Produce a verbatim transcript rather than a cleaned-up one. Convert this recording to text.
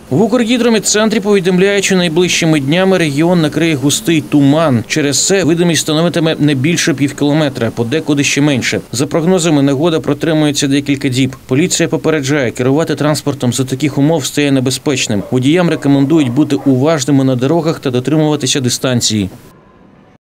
В Укргідромедцентрі повідомляють, що найближчими днями регіон накриє густий туман. Через це видимість становитиме не більше півкілометра, подекуди ще менше. За прогнозами, негода протримується декілька діб. Поліція попереджає, керувати транспортом за таких умов стає небезпечним. Водіям рекомендують бути уважними на дорогах та дотримуватися дистанції.